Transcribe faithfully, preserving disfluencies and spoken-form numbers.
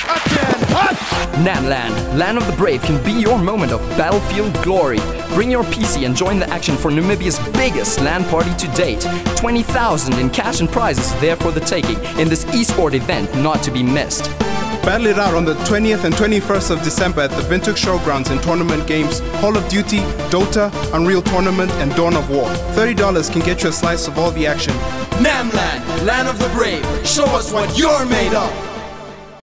NamLAN, Land of the Brave can be your moment of battlefield glory. Bring your P C and join the action for Namibia's biggest LAN party to date. twenty thousand in cash and prizes there for the taking in this esport event not to be missed. Battle it out on the twentieth and twenty-first of December at the Windhoek Showgrounds in tournament games Call of Duty, Dota, Unreal Tournament and Dawn of War. thirty dollars can get you a slice of all the action. NamLAN, Land of the Brave, show us what you're made of!